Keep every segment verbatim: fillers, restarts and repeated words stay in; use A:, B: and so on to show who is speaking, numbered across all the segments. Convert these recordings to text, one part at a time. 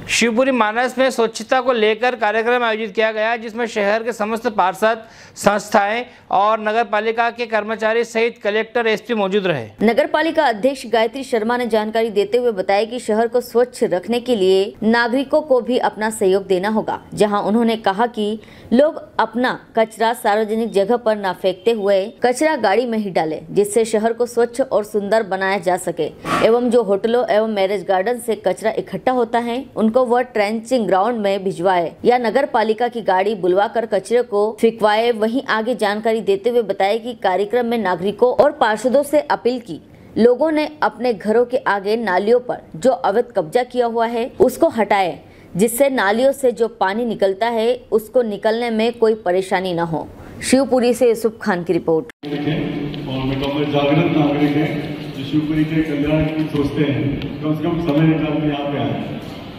A: शिवपुरी मानस में स्वच्छता को लेकर कार्यक्रम आयोजित किया गया, जिसमें शहर के समस्त पार्षद, संस्थाएं और नगर पालिका के कर्मचारी सहित कलेक्टर, एसपी मौजूद रहे।
B: नगर पालिका अध्यक्ष गायत्री शर्मा ने जानकारी देते हुए बताया कि शहर को स्वच्छ रखने के लिए नागरिकों को भी अपना सहयोग देना होगा, जहां उन्होंने कहा कि लोग अपना कचरा सार्वजनिक जगह पर न फेंकते हुए कचरा गाड़ी में ही डालें, जिससे शहर को स्वच्छ और सुंदर बनाया जा सके। एवं जो होटलों एवं मैरिज गार्डन से कचरा इकट्ठा होता है उनको वह ट्रेंचिंग ग्राउंड में भिजवाए या नगर पालिका की गाड़ी बुलवाकर कचरे को फेंकवाए। वहीं आगे जानकारी देते हुए बताया कि कार्यक्रम में नागरिकों और पार्षदों से अपील की लोगों ने अपने घरों के आगे नालियों पर जो अवैध कब्जा किया हुआ है उसको हटाए, जिससे नालियों से जो पानी निकलता है उसको निकलने में कोई परेशानी न हो। शिवपुरी से यूसुफ खान की रिपोर्ट।
C: और मैं कहूँगा जागरूक नागरिक हैं जो शिवपुरी के कल्याण की सोचते हैं, कम से कम समय निकाल के यहाँ पे आए।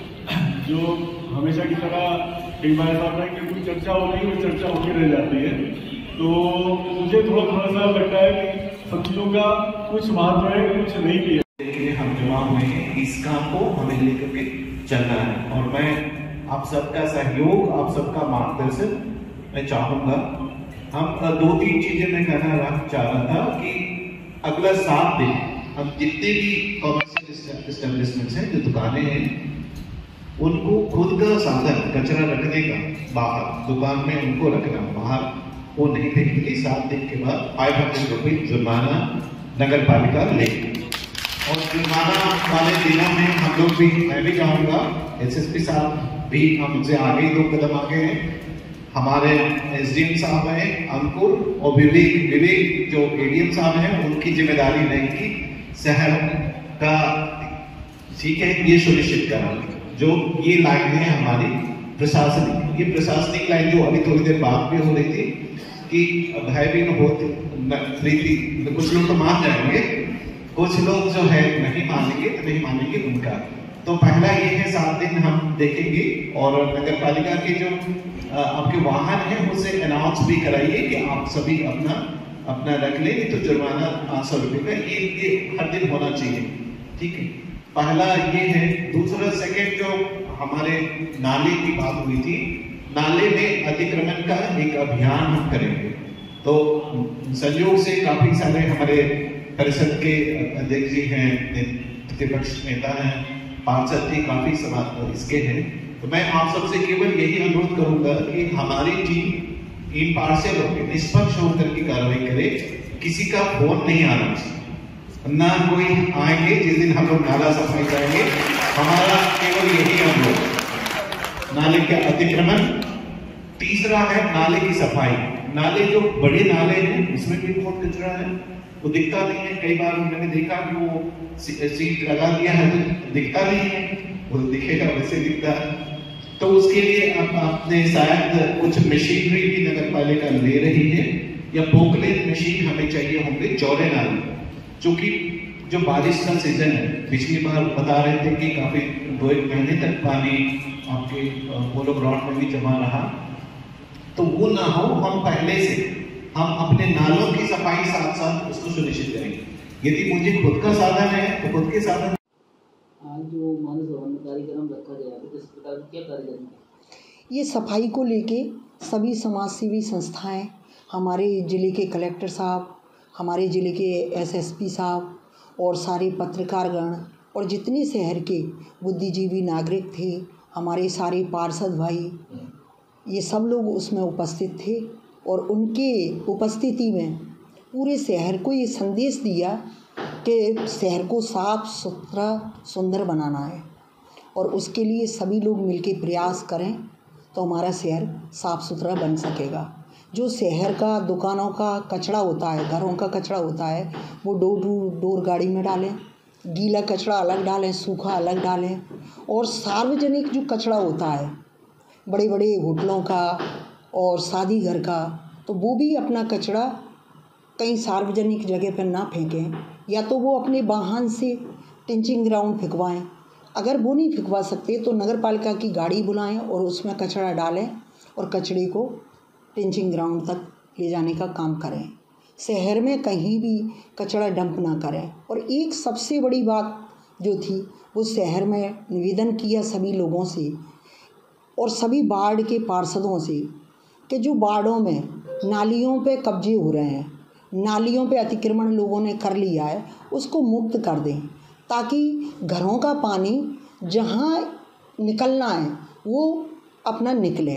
C: जो हमेशा की तरह कई बार ऐसा होता है कि कोई चर्चा हो रही है, वो चर्चा होती रह जाती है, तो मुझे थोड़ा थोड़ा सा लगता है कि सब चीज़ों का कुछ महत्व है, कुछ नहीं भी है।
D: लेकिन हम जमा हुए हैं, इस काम को हमें लेकर के चलना है और मैं आप सबका सहयोग, आप सबका मार्गदर्शन मैं चाहूँगा। हम दो तीन चीजें मैं कहना चाह रहा था कि अगला सात दिन हम जितने भी कॉमर्शियल एस्टेब्लिशमेंट्स हैं, जो दुकानें हैं, उनको खुद का साधन कचरा रखने का बाहर दुकान में उनको रखना, बाहर वो नहीं फेंकेंगे। सात दिन के बाद फाइव हंड्रेड रुपये जुर्माना नगर पालिका लेगी। और जुर्माना वाले दिनों में हम लोग भी, मैं भी चाहूँगा एसएसपी साहब भी हमसे आगे दो कदम आगे हैं, हमारे एसडीएम साहब हैं अंकुर और विवेक विवेक जो एडीएम साहब हैं, उनकी जिम्मेदारी रहेगी शहर का, ठीक है, ये सुनिश्चित करना। जो ये लाइन है हमारी प्रशासनिक, ये प्रशासनिक लाइन जो अभी थोड़ी देर बाद में हो रही थी कि भयभीन होती थी, कुछ लोग तो मान जाएंगे, कुछ लोग जो है नहीं मानेंगे, तो नहीं मानेंगे उनका। तो पहला ये है, सात दिन हम देखेंगे और नगर पालिका के जो आपके वाहन हैं उनसे अनाउंस भी कराइए कि आप सभी अपना अपना रख लें, तो जुर्माना पाँच सौ रुपये का ये ये हर दिन होना चाहिए, ठीक है। पहला ये है। दूसरा सेकंड जो हमारे नाले की बात हुई थी, नाले में अतिक्रमण का एक अभियान हम करेंगे। तो संयोग से काफी सारे हमारे परिषद के अध्यक्ष जी हैं, प्रतिपक्ष नेता हैं, पार्षद भी काफी समाज इसके हैं। तो मैं आप सबसे केवल यही अनुरोध करूंगा कि हमारी टीम इम्पार्शियल होकर, निष्पक्ष होकर की कार्रवाई करे, किसी का फोन नहीं आना चाहिए, ना कोई आएंगे जिस दिन हम लोग नाला सफाई करेंगे। हमारा केवल यही अनुरोध, नाले के अतिक्रमण। तीसरा है नाले की सफाई। नाले जो बड़े नाले हैं उसमें भी बहुत कचरा है, वो दिखता नहीं है। कई बार मैंने देखा कि वो सीट लगा दिया है तो दिखता नहीं है, वो दिखेगा वैसे दिखता है। तो उसके लिए अब आपने शायद कुछ मशीनरी भी नगर पालिका ले रही है, या पोकलेन मशीन हमें चाहिए होंगे चौड़े नाले, क्योंकि जो बारिश का सीजन है, पिछली बार बता रहे थे कि काफी दो एक महीने तक पानी आपके पोलो ग्राउंड में भी जमा रहा, तो वो ना हो। हम पहले से हम अपने नालों की सफाई साथ साथ उसको सुनिश्चित करेंगे। यदि मुझे खुद का साधन है तो खुद के साधन।
E: आज जो मानस भवन में कार्यक्रम रखा गया है, किस प्रकार क्या कार्यक्रम?
F: ये सफाई को लेके सभी समाज सेवी संस्थाएं, हमारे ज़िले के कलेक्टर साहब, हमारे ज़िले के एसएसपी साहब और सारे पत्रकारगण और जितने शहर के बुद्धिजीवी नागरिक थे, हमारे सारे पार्षद भाई, ये सब लोग उसमें उपस्थित थे। और उनके उपस्थिति में पूरे शहर को ये संदेश दिया कि शहर को साफ सुथरा सुंदर बनाना है, और उसके लिए सभी लोग मिलकर प्रयास करें तो हमारा शहर साफ सुथरा बन सकेगा। जो शहर का दुकानों का कचरा होता है, घरों का कचरा होता है, वो डोर टू डोर गाड़ी में डालें, गीला कचरा अलग डालें, सूखा अलग डालें। और सार्वजनिक जो कचरा होता है, बड़े बड़े होटलों का और शादी घर का, तो वो भी अपना कचरा कहीं सार्वजनिक जगह पर ना फेंकें, या तो वो अपने वाहन से टिंचिंग ग्राउंड फेंकवाएँ। अगर वो नहीं फेंकवा सकते तो नगर पालिका की गाड़ी बुलाएं और उसमें कचरा डालें और कचरे को टिंचिंग ग्राउंड तक ले जाने का काम करें। शहर में कहीं भी कचरा डंप ना करें। और एक सबसे बड़ी बात जो थी वो शहर में निवेदन किया सभी लोगों से और सभी वार्ड के पार्षदों से कि जो वार्डों में नालियों पे कब्जे हो रहे हैं, नालियों पे अतिक्रमण लोगों ने कर लिया है, उसको मुक्त कर दें ताकि घरों का पानी जहाँ निकलना है वो अपना निकले।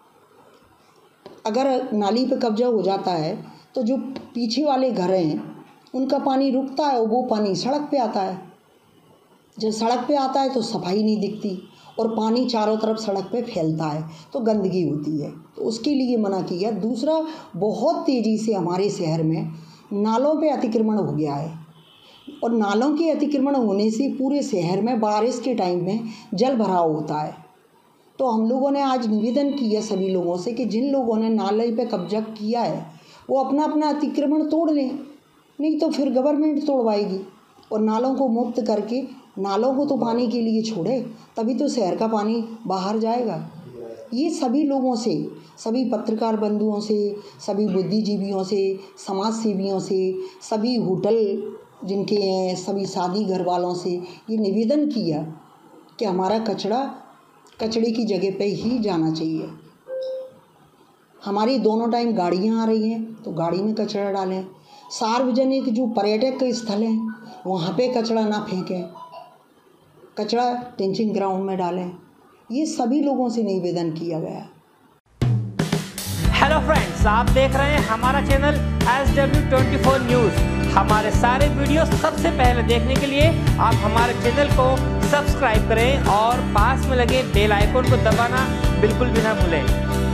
F: अगर नाली पे कब्जा हो जाता है तो जो पीछे वाले घर हैं उनका पानी रुकता है और वो पानी सड़क पे आता है। जब सड़क पे आता है तो सफाई नहीं दिखती और पानी चारों तरफ सड़क पे फैलता है तो गंदगी होती है, तो उसके लिए मना किया। दूसरा, बहुत तेज़ी से हमारे शहर में नालों पे अतिक्रमण हो गया है और नालों के अतिक्रमण होने से पूरे शहर में बारिश के टाइम में जल भराव होता है। तो हम लोगों ने आज निवेदन किया सभी लोगों से कि जिन लोगों ने नाले पे कब्जा किया है वो अपना अपना अतिक्रमण तोड़ लें, नहीं तो फिर गवर्नमेंट तोड़वाएगी। और नालों को मुक्त करके नालों को तो पानी के लिए छोड़े, तभी तो शहर का पानी बाहर जाएगा। ये सभी लोगों से, सभी पत्रकार बंधुओं से, सभी बुद्धिजीवियों से, समाज सेवियों से, सभी होटल जिनके हैं, सभी शादी घर वालों से ये निवेदन किया कि हमारा कचरा कचड़े की जगह पे ही जाना चाहिए। हमारी दोनों टाइम गाड़ियाँ आ रही हैं तो गाड़ी में कचरा डालें। सार्वजनिक जो पर्यटक स्थल हैं वहाँ पे कचरा ना फेंकें, कचरा टेंचिंग ग्राउंड में डालें। ये सभी लोगों से निवेदन किया गया।
A: हेलो फ्रेंड्स, आप देख रहे हैं हमारा channel S W twenty four news. हमारे सारे वीडियो सबसे पहले देखने के लिए आप हमारे चैनल को सब्सक्राइब करें और पास में लगे बेल आइकन को दबाना बिल्कुल भी ना भूलें।